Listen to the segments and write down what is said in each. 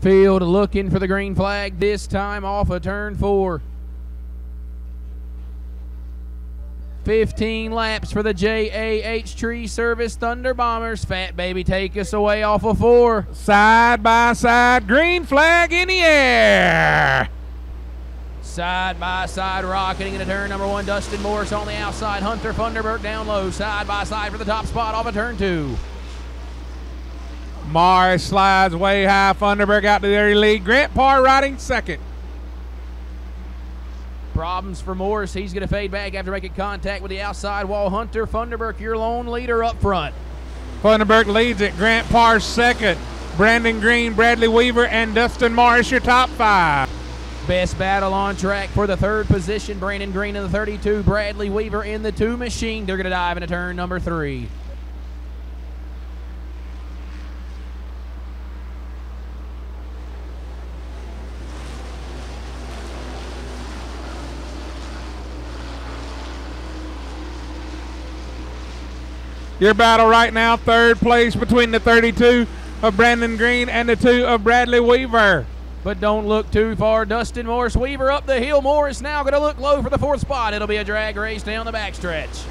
Field looking for the green flag, this time off of turn 4. 15 laps for the JAH Tree Service Thunder Bombers. Fat Baby, take us away off of 4. Side by side, green flag in the air. Side by side, rocketing into turn number 1. Dustin Morris on the outside. Hunter Funderburk down low. Side by side for the top spot off of turn 2. Morris slides way high. Funderburk out to the early lead. Grant Parr riding second. Problems for Morris. He's going to fade back after making contact with the outside wall. Hunter Funderburk, your lone leader up front. Funderburk leads it. Grant Parr second. Brandon Green, Bradley Weaver, and Dustin Morris your top 5. Best battle on track for the 3rd position. Brandon Green in the 32. Bradley Weaver in the 2 machine. They're going to dive into turn number 3. Your battle right now, 3rd place between the 32 of Brandon Green and the 2 of Bradley Weaver. But don't look too far. Dustin Morris, Weaver up the hill. Morris now going to look low for the 4th spot. It'll be a drag race down the backstretch.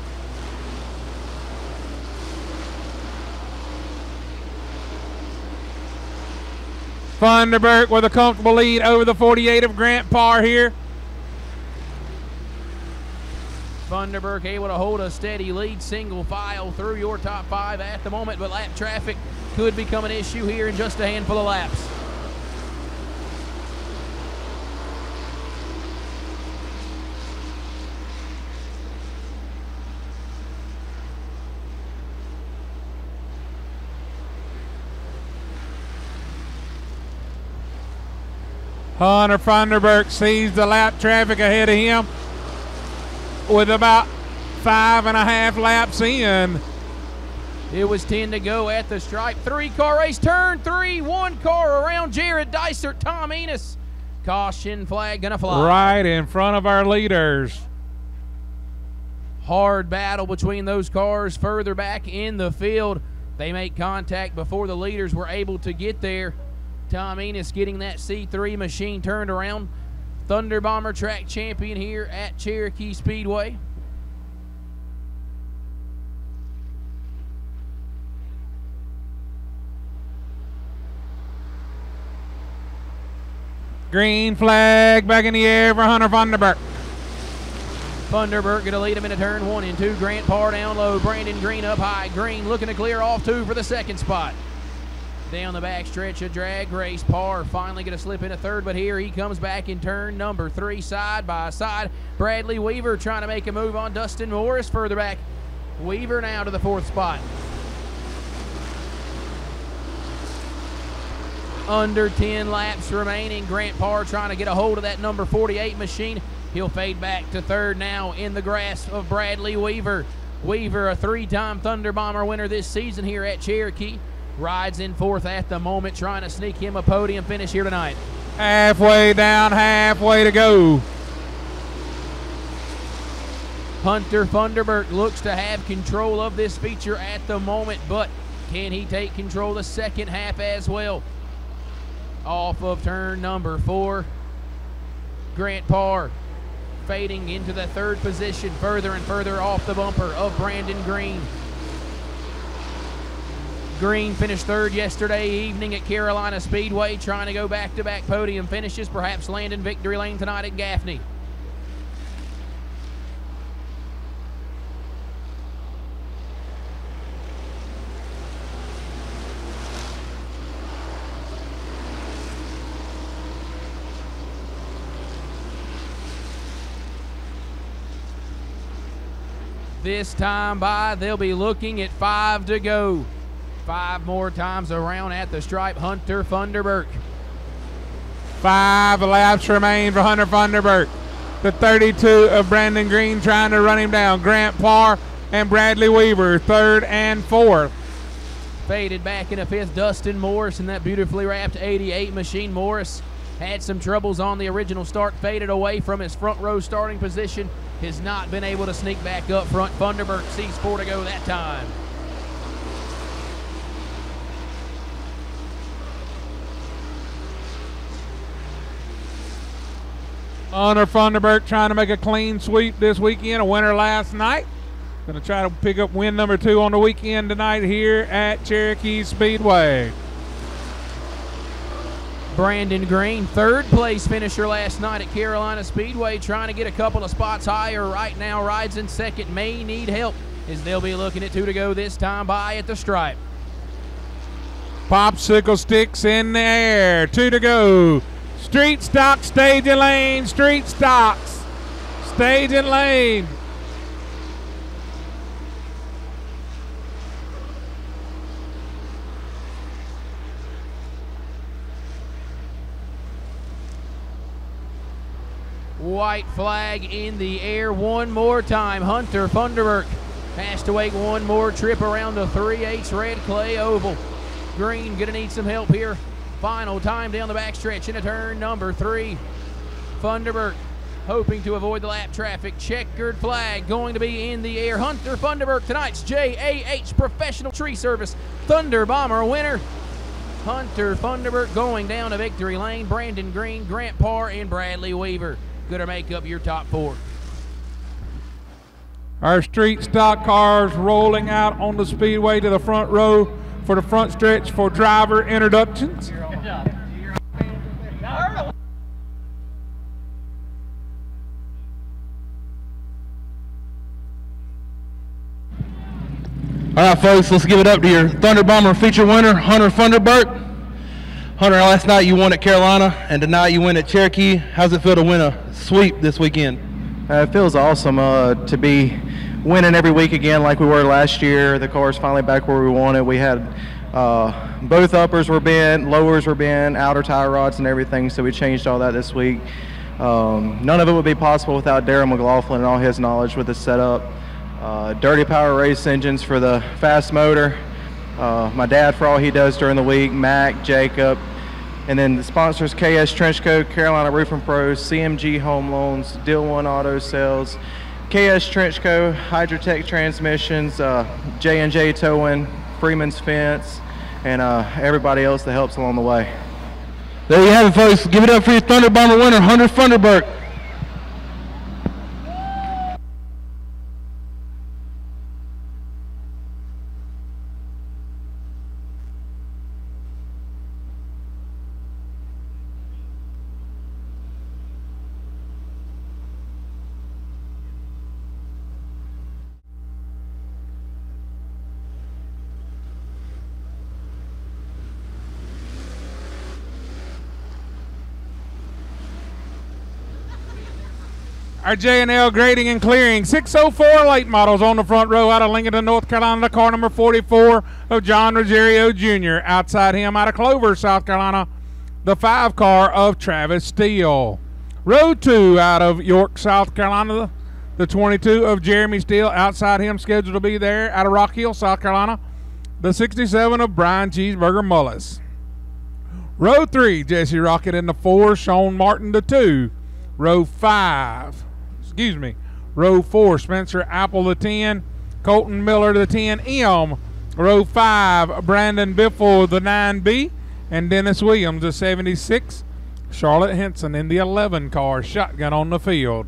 Funderburk with a comfortable lead over the 48 of Grant Parr here. Funderburk able to hold a steady lead, single file through your top 5 at the moment, but lap traffic could become an issue here in just a handful of laps. Hunter Funderburk sees the lap traffic ahead of him with about 5.5 laps in. It was 10 to go at the stripe. 3-car race, turn 3, 1 car around Jared Dysert, Tom Enos. Caution flag gonna fly. Right in front of our leaders. Hard battle between those cars further back in the field. They make contact before the leaders were able to get there. Tom Enos getting that C3 machine turned around. Thunder Bomber track champion here at Cherokee Speedway. Green flag back in the air for Hunter Funderburk. Funderburk going to lead him into turn 1 and 2. Grant Parr down low. Brandon Green up high. Green looking to clear off 2 for the 2nd spot. Down the back stretch, a drag race. Parr finally going to slip into 3rd, but here he comes back in turn number 3, side by side. Bradley Weaver trying to make a move on Dustin Morris further back. Weaver now to the 4th spot. Under 10 laps remaining. Grant Parr trying to get a hold of that number 48 machine. He'll fade back to 3rd now in the grasp of Bradley Weaver. Weaver, a 3-time Thunder Bomber winner this season here at Cherokee. Rides in 4th at the moment, trying to sneak him a podium finish here tonight. Halfway down, halfway to go. Hunter Funderburk looks to have control of this feature at the moment, but can he take control the 2nd half as well? Off of turn number 4. Grant Parr fading into the 3rd position, further and further off the bumper of Brandon Green. Green finished 3rd yesterday evening at Carolina Speedway, trying to go back-to-back podium finishes, perhaps land in victory lane tonight at Gaffney. This time by, they'll be looking at 5 to go. 5 more times around at the stripe. Hunter Funderburk. 5 laps remain for Hunter Funderburk. The 32 of Brandon Green trying to run him down. Grant Parr and Bradley Weaver, 3rd and 4th. Faded back in a 5th, Dustin Morris in that beautifully wrapped 88 machine. Morris had some troubles on the original start, faded away from his front row starting position, has not been able to sneak back up front. Funderburk sees 4 to go that time. Hunter Funderburk trying to make a clean sweep this weekend, a winner last night. Going to try to pick up win number 2 on the weekend tonight here at Cherokee Speedway. Brandon Green, third place finisher last night at Carolina Speedway, trying to get a couple of spots higher right now. Rides in second, may need help as they'll be looking at 2 to go this time by at the stripe. Popsicle sticks in the air, 2 to go. Street stock, stage and lane, street stocks, stage and lane. White flag in the air one more time. Hunter Funderburk has to make one more trip around the 3/8 red clay oval. Green gonna need some help here. Final time down the backstretch into turn number 3. Funderburk hoping to avoid the lap traffic. Checkered flag going to be in the air. Hunter Funderburk, tonight's JAH Professional Tree Service Thunder Bomber winner. Hunter Funderburk going down to victory lane. Brandon Green, Grant Parr, and Bradley Weaver gonna make up your top 4. Our street stock cars rolling out on the speedway to the front row for the front stretch for driver introductions. All right, folks, let's give it up to your Thunder Bomber feature winner, Hunter Funderburk. Hunter, last night you won at Carolina, and tonight you win at Cherokee. How's it feel to win a sweep this weekend? It feels awesome to be winning every week again like we were last year. The car's finally back where we wanted. We had both uppers were bent, lowers were bent, outer tire rods and everything, so we changed all that this week. None of it would be possible without Darren McLaughlin and all his knowledge with the setup. Dirty Power race engines for the fast motor. My dad for all he does during the week, Mac, Jacob, and then the sponsors KS Trenchcoat, Carolina Roofing Pros, CMG Home Loans, Deal One Auto Sales, KS Trenchcoat, Hydrotech Transmissions, J&J Towing, Freeman's Fence, and everybody else that helps along the way. There you have it, folks. Give it up for your Thunder Bomber winner, Hunter Funderburk. Our J&L Grading and Clearing 604 late models on the front row out of Lincoln, North Carolina. Car number 44 of John Ruggiero Jr. Outside him out of Clover, South Carolina, the 5 car of Travis Steele. Row 2 out of York, South Carolina, the 22 of Jeremy Steele. Outside him, scheduled to be there out of Rock Hill, South Carolina, the 67 of Brian Cheeseburger Mullis. Row 3, Jesse Rocket in the 4, Sean Martin the 2. Row 4, Spencer Apple the 10, Colton Miller the 10M. Row 5, Brandon Biffle the 9B, and Dennis Williams the 76. Charlotte Henson in the 11 car, shotgun on the field.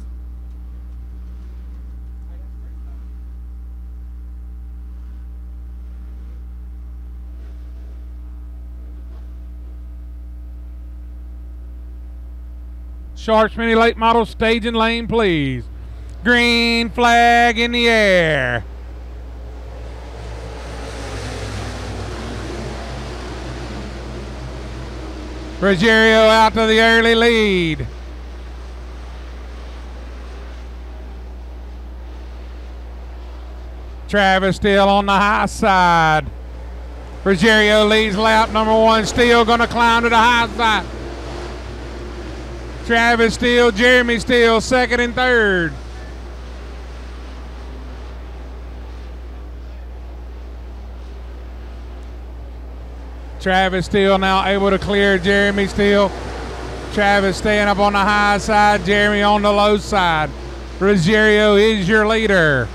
Sharps Mini late model, stage and lane, please. Green flag in the air. Ruggiero out to the early lead. Travis Steele on the high side. Ruggiero leads lap number 1. Steele going to climb to the high side. Travis Steele, Jeremy Steele, second and third. Travis Steele now able to clear Jeremy Steele. Travis staying up on the high side, Jeremy on the low side. Ruggiero is your leader.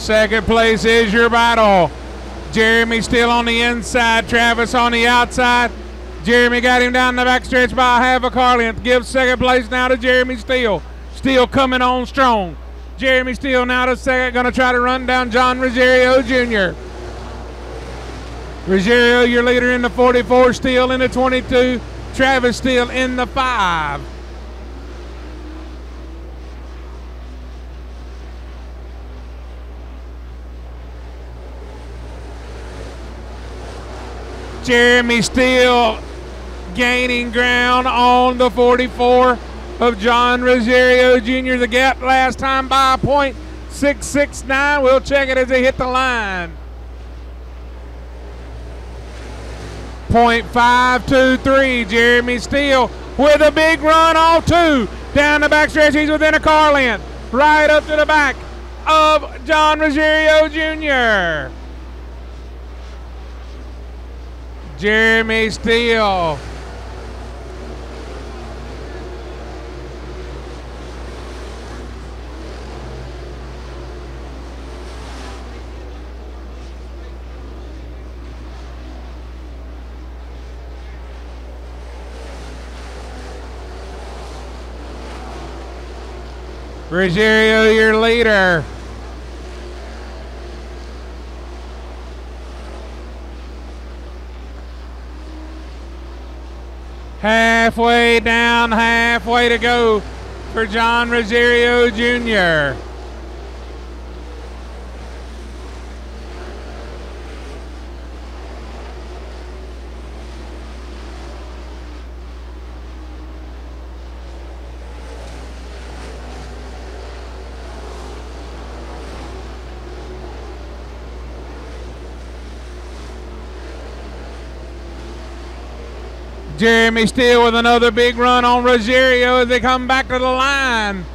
Second place is your battle. Jeremy still on the inside, Travis on the outside. Jeremy got him down the backstretch by a half a car length. Gives second place now to Jeremy Steele. Steele coming on strong. Jeremy Steele now to second, going to try to run down John Ruggiero Jr. Ruggiero, your leader in the 44, Steele in the 22, Travis Steele in the 5. Jeremy Steele gaining ground on the 44 of John Ruggiero Jr. The gap last time by a .669. We'll check it as they hit the line. .523. Jeremy Steele with a big run off 2. Down the backstretch, he's within a car length. Right up to the back of John Ruggiero Jr. Jeremy Steele. Ruggiero, your leader. Halfway down, halfway to go for John Ruggiero Jr. Jeremy Steele with another big run on Ruggiero as they come back to the line.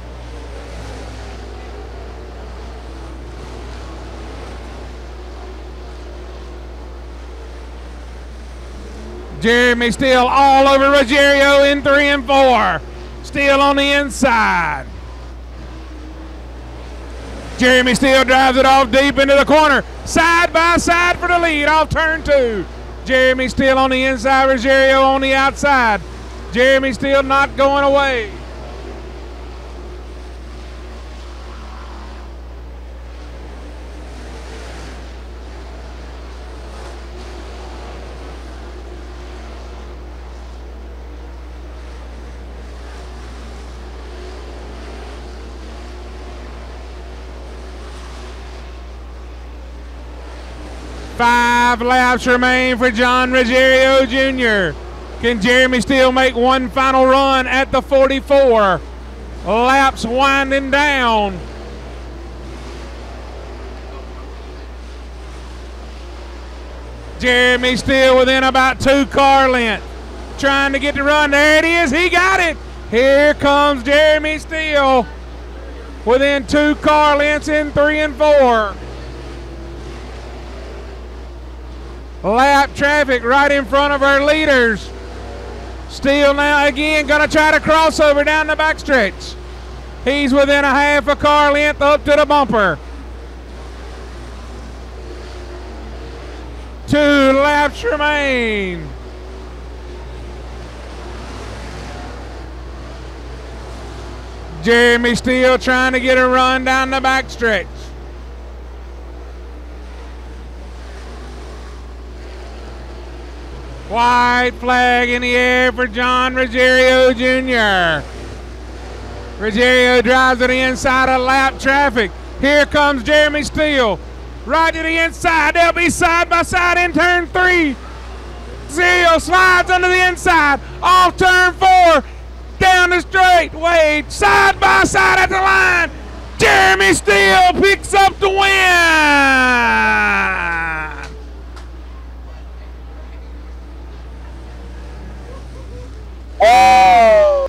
Jeremy Steele all over Ruggiero in 3 and 4. Steele on the inside. Jeremy Steele drives it off deep into the corner. Side by side for the lead off turn 2. Jeremy Steele on the inside, Ruggiero on the outside. Jeremy Steele not going away. Five laps remain for John Ruggiero Jr. Can Jeremy Steele make one final run at the 44? Laps winding down. Jeremy Steele within about 2 car lengths. Trying to get the run. There it is. He got it. Here comes Jeremy Steele within 2 car lengths in 3 and 4. Lap traffic right in front of our leaders. Steele now again going to try to cross over down the backstretch. He's within a half a car length up to the bumper. 2 laps remain. Jeremy Steele trying to get a run down the backstretch. White flag in the air for John Ruggiero Jr. Ruggiero drives to the inside of lap traffic. Here comes Jeremy Steele. Right to the inside. They'll be side by side in turn 3. Steele slides under the inside. Off turn 4. Down the straightaway. Side by side at the line. Jeremy Steele picks up the win. Oh!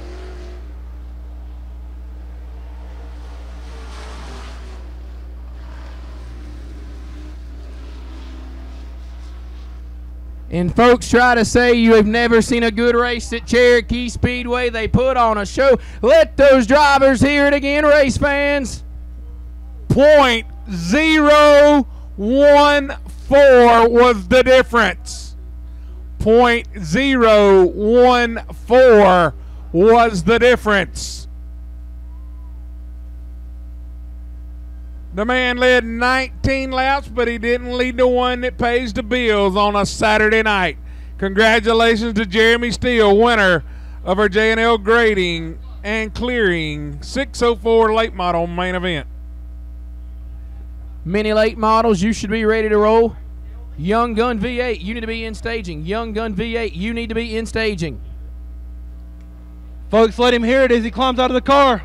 And folks try to say you have never seen a good race at Cherokee Speedway. They put on a show. Let those drivers hear it again, race fans. .5 .014 was the difference. .014 was the difference. The man led 19 laps, but he didn't lead the one that pays the bills on a Saturday night. Congratulations to Jeremy Steele, winner of our J&L Grading and Clearing 604 late model main event. Mini late models, you should be ready to roll. Young Gun V8, you need to be in staging. Young Gun V8, you need to be in staging. Folks, let him hear it as he climbs out of the car.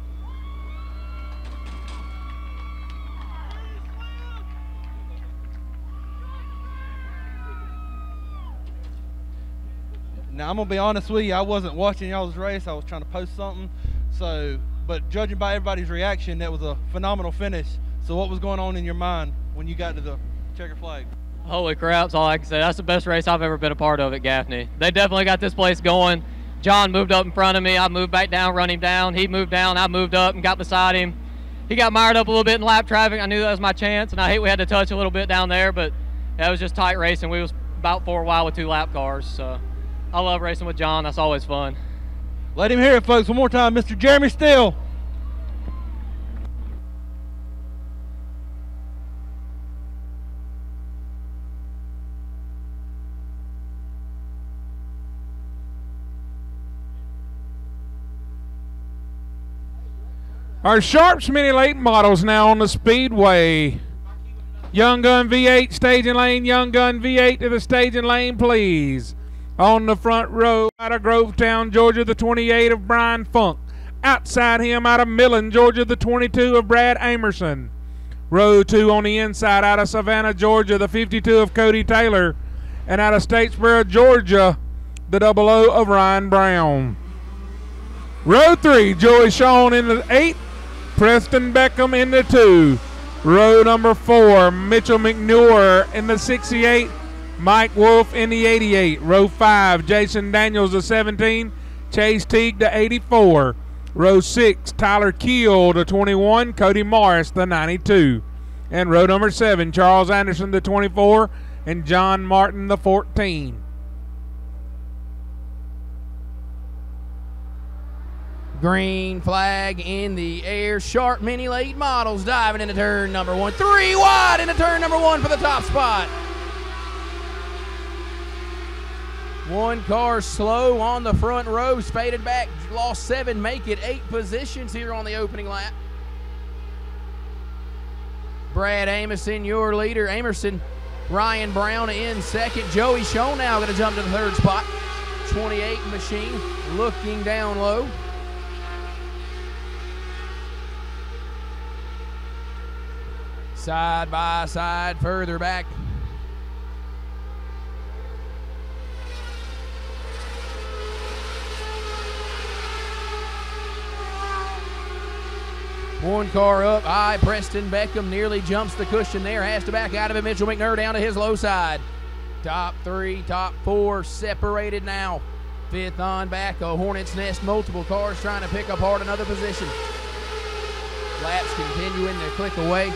Now, I'm going to be honest with you, I wasn't watching y'all's race. I was trying to post something. But judging by everybody's reaction, that was a phenomenal finish. So what was going on in your mind when you got to the checker flag? Holy crap, that's all I can say. That's the best race I've ever been a part of at Gaffney. They definitely got this place going. John moved up in front of me. I moved back down, run him down. He moved down. I moved up and got beside him. He got mired up a little bit in lap traffic. I knew that was my chance, and I hate we had to touch a little bit down there, but that was just tight racing. We was about for a while with 2 lap cars. So I love racing with John. That's always fun. Let him hear it, folks. One more time, Mr. Jeremy Steele. Our Sharps Mini Late models now on the speedway. Young Gun V8 staging lane. Young Gun V8 to the staging lane, please. On the front row out of Grovetown, Georgia, the 28 of Brian Funk. Outside him out of Millen, Georgia, the 22 of Brad Amerson. Row 2 on the inside out of Savannah, Georgia, the 52 of Cody Taylor. And out of Statesboro, Georgia, the 00 of Ryan Brown. Row 3, Joey Shawn in the 8. Preston Beckham in the 2. Row number 4, Mitchell McNewer in the 68. Mike Wolf in the 88. Row 5, Jason Daniels the 17. Chase Teague the 84. Row 6, Tyler Keel the 21. Cody Morris the 92. And row number 7, Charles Anderson the 24. And John Martin the 14. Green flag in the air. Sharp Mini Late models diving into turn number 1. 3 wide into turn number 1 for the top spot. One car slow on the front row, faded back, lost 7, make it 8 positions here on the opening lap. Brad Amerson, your leader. Amerson, Ryan Brown in second. Joey Shawn now going to jump to the 3rd spot. 28 machine looking down low. Side by side, further back. One car up high. Preston Beckham nearly jumps the cushion there. Has to back out of it. Mitchell McNewer down to his low side. Top 3, top 4 separated now. 5th on back. A hornet's nest. Multiple cars trying to pick apart another position. Laps continuing to click away.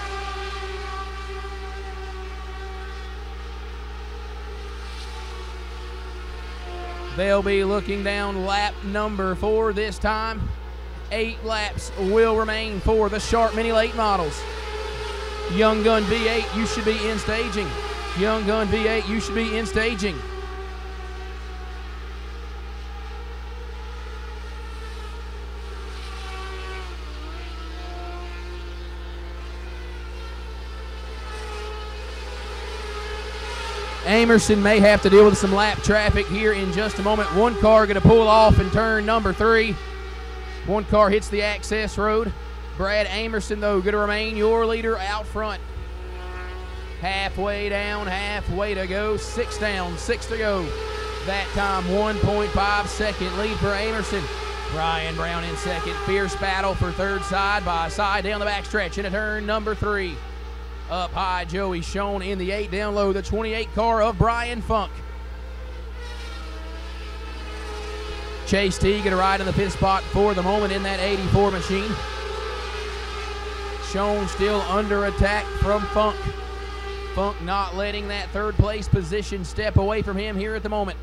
They'll be looking down lap number 4 this time. 8 laps will remain for the Sharp Mini Late models. Young Gun V8, you should be in staging. Young Gun V8, you should be in staging. Amerson may have to deal with some lap traffic here in just a moment. One car going to pull off in turn number 3. One car hits the access road. Brad Amerson, though, going to remain your leader out front. Halfway down, halfway to go. 6 down, 6 to go. That time, 1.5 second lead for Amerson. Ryan Brown in second. Fierce battle for 3rd side by side down the backstretch into turn number 3. Up high, Joey Shawn in the 8. Down low, the 28 car of Brian Funk. Chase Teague going to ride in the 5th spot for the moment in that 84 machine. Schoen still under attack from Funk. Funk not letting that third place position step away from him here at the moment.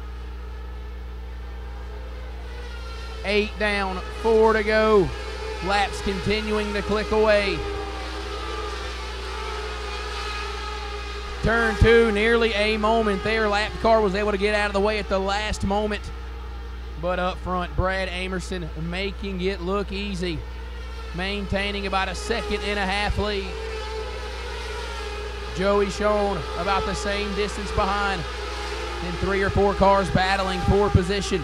8 down, 4 to go. Laps continuing to click away. Turn 2, nearly a moment there. Lap car was able to get out of the way at the last moment. But up front, Brad Amerson making it look easy. Maintaining about a 1.5-second lead. Joey Schoen about the same distance behind. Then 3 or 4 cars battling for position.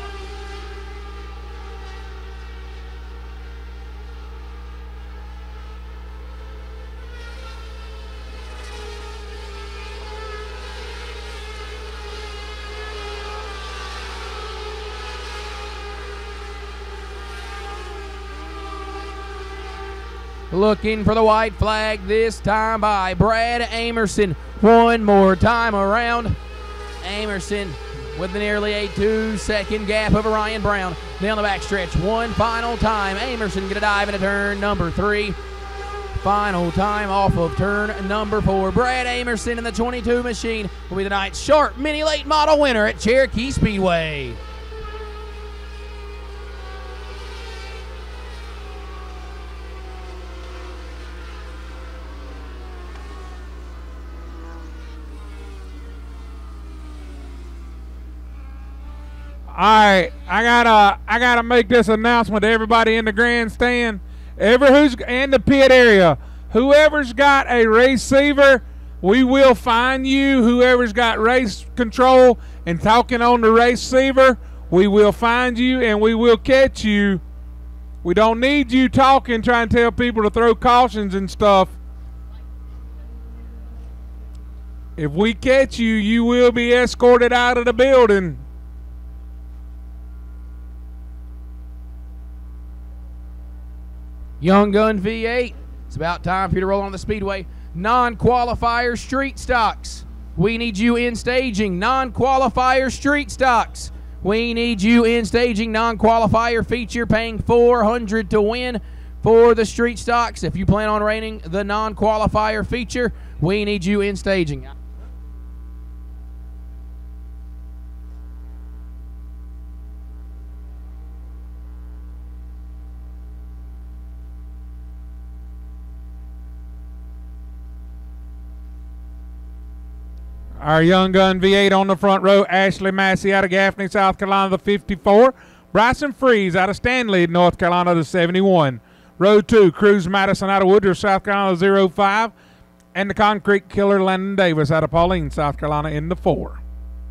Looking for the white flag this time by Brad Amerson. One more time around. Amerson with nearly a 2-second gap over Ryan Brown. Down the backstretch, one final time. Amerson gonna dive into turn number 3. Final time off of turn number 4. Brad Amerson in the 22 machine will be the night's Sharp Mini Late Model winner at Cherokee Speedway. All right, I gotta make this announcement to everybody in the grandstand, who's in the pit area. Whoever's got a receiver, we will find you. Whoever's got race control and talking on the receiver, we will find you and we will catch you. We don't need you talking, trying to tell people to throw cautions and stuff. If we catch you, you will be escorted out of the building. Young Gun V8, it's about time for you to roll on the speedway. Non-qualifier street stocks. We need you in staging. Non-qualifier street stocks. We need you in staging. Non-qualifier feature paying $400 to win for the street stocks. If you plan on raining the non-qualifier feature, we need you in staging. Our Young Gun V8 on the front row, Ashley Massey out of Gaffney, South Carolina, the 54. Bryson Freeze out of Stanley, North Carolina, the 71. Row 2, Cruz Madison out of Woodruff, South Carolina, the 05. And the Concrete Killer, Landon Davis out of Pauline, South Carolina, in the 4.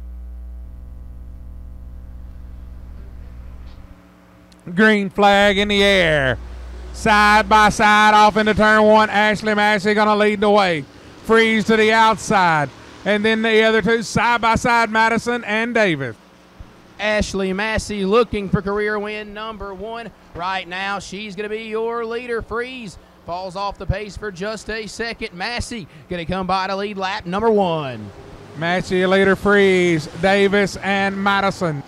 Green flag in the air. Side by side off into turn 1. Ashley Massey going to lead the way. Freeze to the outside. And then the other two side by side, Madison and Davis. Ashley Massey looking for career win number 1. Right now, she's going to be your leader. Freeze falls off the pace for just a second. Massey going to come by to lead lap number 1. Massey, leader, Freeze, Davis, and Madison.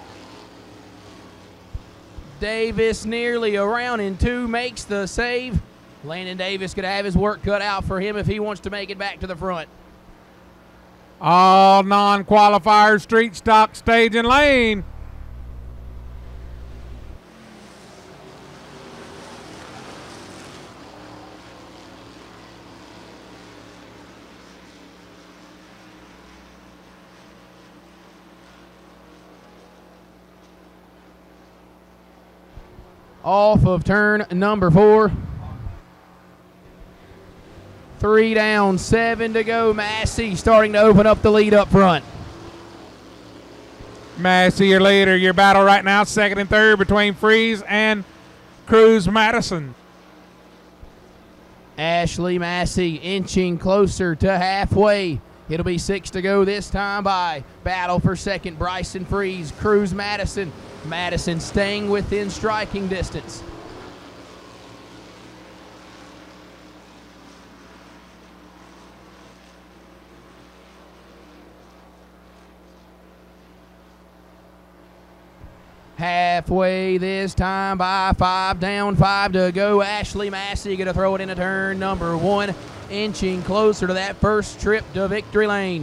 Davis nearly around in 2 makes the save. Landon Davis could have his work cut out for him if he wants to make it back to the front. All non-qualifier street stock stage and lane. Off of turn number 4. 3 down, 7 to go. Massey starting to open up the lead up front. Massey, your leader. Your battle right now, second and third between Freeze and Cruz Madison. Ashley Massey inching closer to halfway. It'll be 6 to go this time by. Battle for second, Bryson Freeze, Cruz Madison. Madison staying within striking distance. Halfway this time by 5 down, 5 to go. Ashley Massey going to throw it into turn number 1, inching closer to that first trip to victory lane.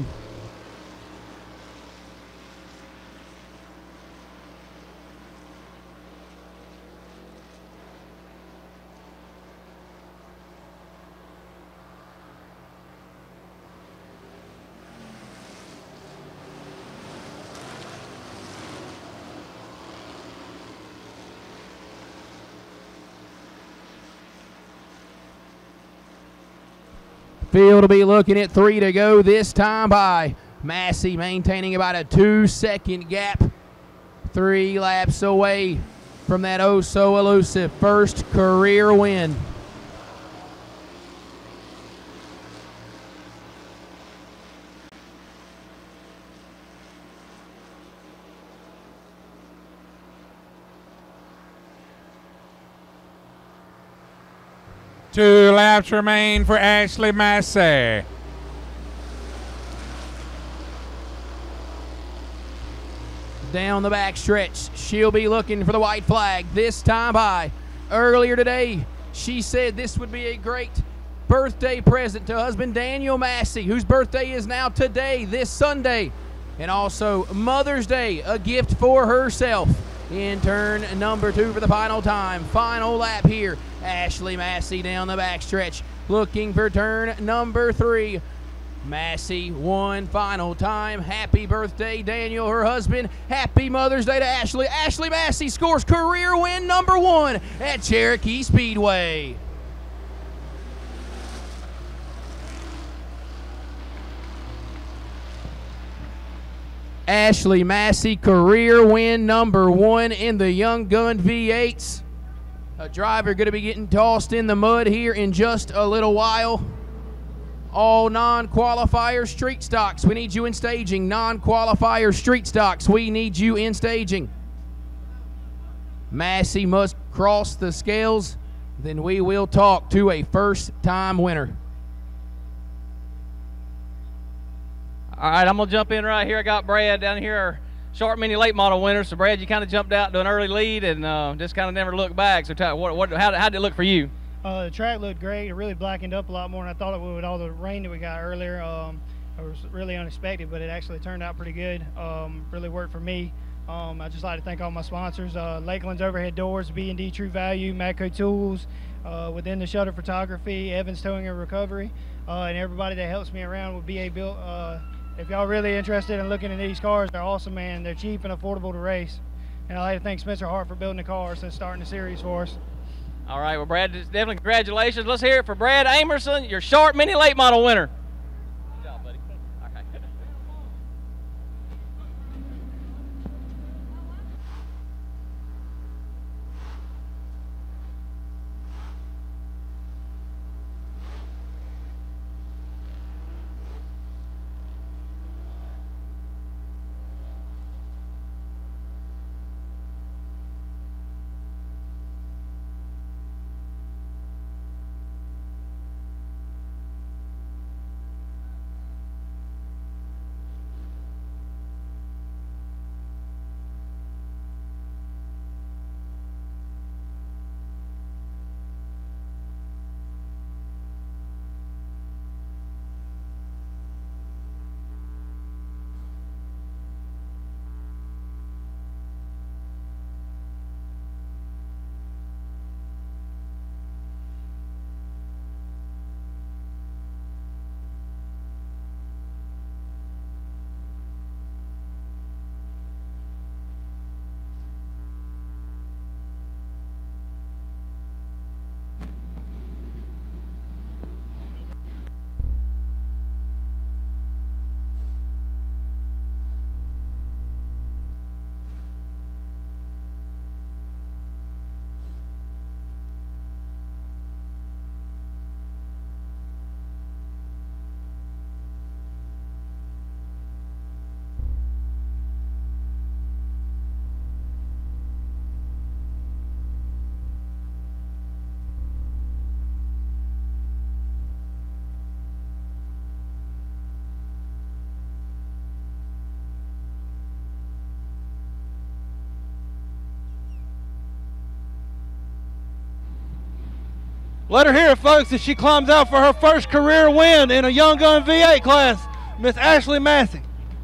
Field will be looking at 3 to go this time by Massey, maintaining about a 2-second gap. 3 laps away from that oh so elusive first career win. Two laps remain for Ashley Massey. Down the back stretch, she'll be looking for the white flag this time by. Earlier today, she said this would be a great birthday present to husband Daniel Massey, whose birthday is now today, this Sunday. And also Mother's Day, a gift for herself. In turn number 2 for the final time. Final lap here. Ashley Massey down the backstretch, looking for turn number 3. Massey one final time. Happy birthday, Daniel, her husband. Happy Mother's Day to Ashley. Ashley Massey scores career win number 1 at Cherokee Speedway. Ashley Massey, career win number 1 in the Young Gun V8s. A driver going to be getting tossed in the mud here in just a little while. All non-qualifier street stocks, we need you in staging. Non-qualifier street stocks, we need you in staging. Massey must cross the scales, then we will talk to a first-time winner. All right, I'm going to jump in right here. I got Brad down here, our short mini late model winner. So, Brad, you kind of jumped out to an early lead and just kind of never looked back. So, how did it look for you? The track looked great. It really blackened up a lot more than I thought it would with all the rain that we got earlier. It was really unexpected, but it actually turned out pretty good. Really worked for me. I'd just like to thank all my sponsors, Lakeland's Overhead Doors, B&D True Value, Matco Tools, Within the Shutter Photography, Evans Towing and Recovery, and everybody that helps me around with BA Built. If y'all really interested in looking at these cars, they're awesome, man. They're cheap and affordable to race. And I'd like to thank Spencer Hart for building the cars and starting the series for us. All right, well, Brad, definitely congratulations. Let's hear it for Brad Amerson, your short mini late model winner. Good job, buddy. All right. Let her hear it, folks, as she climbs out for her first career win in a Young Gun V8 class, Miss Ashley Massey.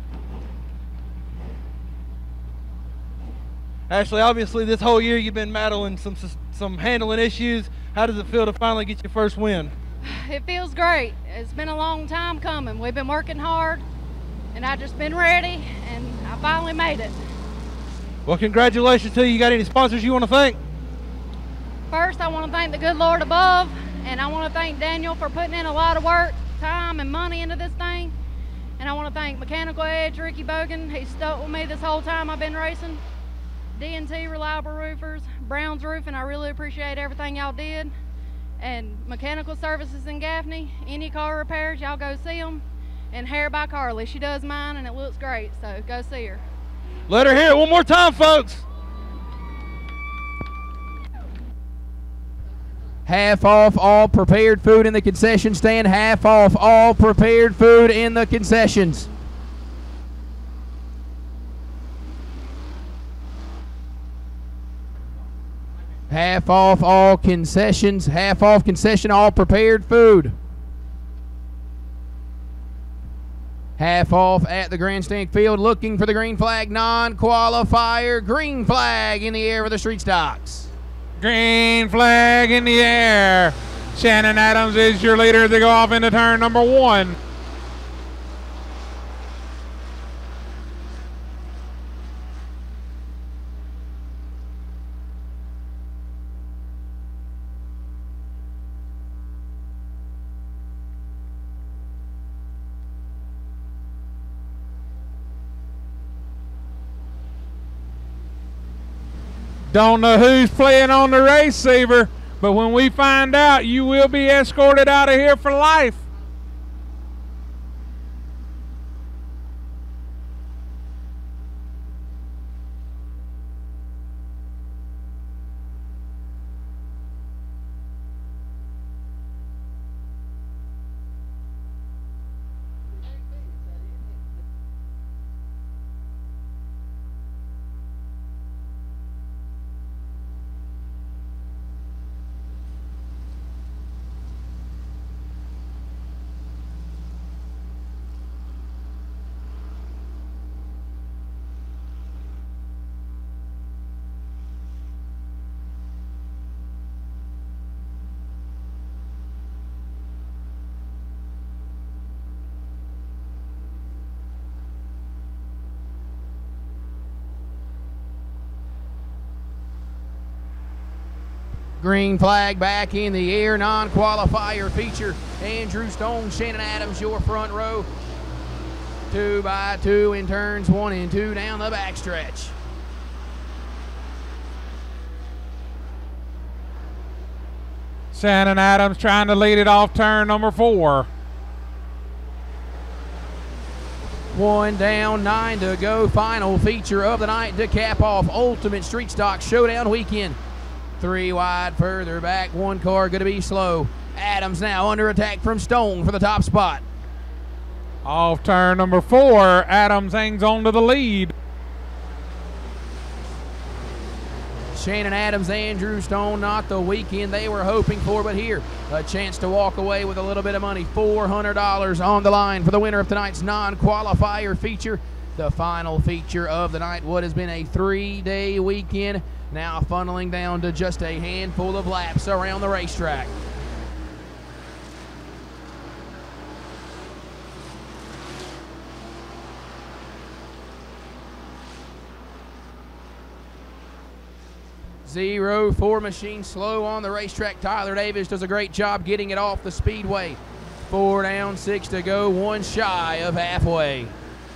Ashley, obviously this whole year you've been battling some handling issues. How does it feel to finally get your first win? It feels great. It's been a long time coming. We've been working hard, and I've just been ready, and I finally made it. Well, congratulations to you. You got any sponsors you want to thank? First, I want to thank the good Lord above, and I want to thank Daniel for putting in a lot of work, time, and money into this thing. And I want to thank Mechanical Edge, Ricky Bogan. He's stuck with me this whole time I've been racing. D&T Reliable Roofers, Brown's Roofing, I really appreciate everything y'all did. And Mechanical Services in Gaffney, any car repairs, y'all go see them. And Hair by Carly, she does mine and it looks great, so go see her. Let her hear it one more time, folks. Half off all prepared food in the concession stand. Half off all prepared food in the concessions. Half off all concessions. Half off concession all prepared food. Half off at the grandstand field, looking for the green flag, non-qualifier. Green flag in the air for the street stocks. Green flag in the air. Shannon Adams is your leader to go off into turn number 1. Don't know who's playing on the race saver, but when we find out, you will be escorted out of here for life. Green flag back in the air, non-qualifier feature. Andrew Stone, Shannon Adams, your front row. 2 by 2 in turns 1 and 2 down the backstretch. Shannon Adams trying to lead it off turn number 4. 1 down, 9 to go. Final feature of the night to cap off Ultimate Street Stock Showdown weekend. 3 wide, further back, 1 car going to be slow. Adams now under attack from Stone for the top spot. Off turn number 4, Adams hangs on to the lead. Shannon Adams, Andrew Stone, not the weekend they were hoping for, but here, a chance to walk away with a little bit of money. $400 on the line for the winner of tonight's non-qualifier feature. The final feature of the night, what has been a 3-day weekend, now funneling down to just a handful of laps around the racetrack. Zero 4 machine slow on the racetrack. Tyler Davis does a great job getting it off the speedway. 4 down, 6 to go, 1 shy of halfway.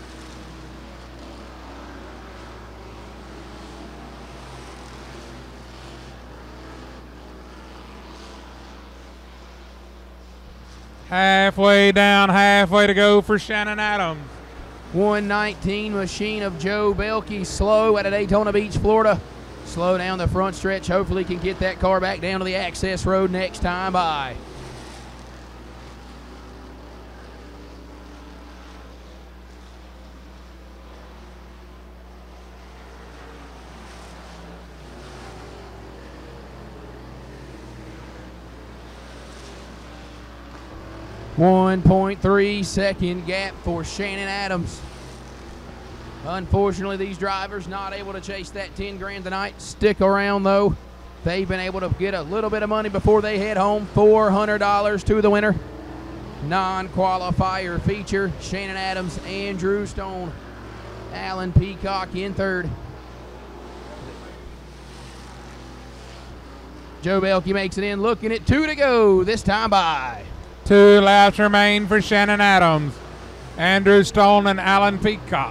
Halfway down, halfway to go for Shannon Adams. 119 machine of Joe Belkey, slow out of Daytona Beach, Florida. Slow down the front stretch. Hopefully can get that car back down to the access road next time by. 1.3 second gap for Shannon Adams. Unfortunately, these drivers not able to chase that 10 grand tonight. Stick around though. They've been able to get a little bit of money before they head home. $400 to the winner. Non-qualifier feature, Shannon Adams, Andrew Stone, Alan Peacock in third. Joe Belke makes it in, looking at 2 to go, this time by. 2 laps remain for Shannon Adams, Andrew Stone, and Alan Peacock.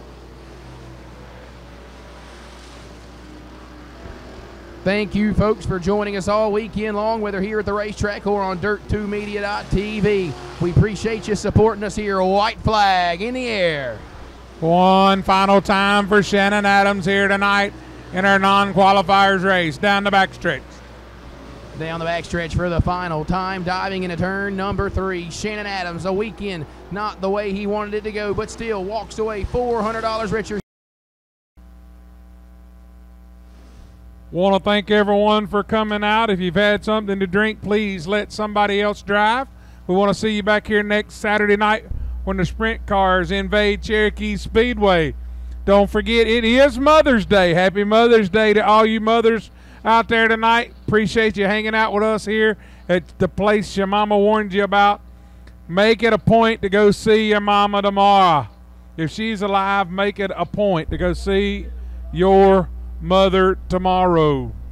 Thank you, folks, for joining us all weekend long, whether here at the racetrack or on Dirt2Media.tv. We appreciate you supporting us here. White flag in the air. One final time for Shannon Adams here tonight in our non-qualifiers race down the backstretch. Down the backstretch for the final time, diving into turn number 3. Shannon Adams, a weekend not the way he wanted it to go, but still walks away $400 richer. Want to thank everyone for coming out. If you've had something to drink, please let somebody else drive. We want to see you back here next Saturday night when the sprint cars invade Cherokee Speedway. Don't forget, it is Mother's Day. Happy Mother's Day to all you mothers out there tonight. Appreciate you hanging out with us here at the place your mama warned you about. Make it a point to go see your mama tomorrow. If she's alive, make it a point to go see your mother tomorrow.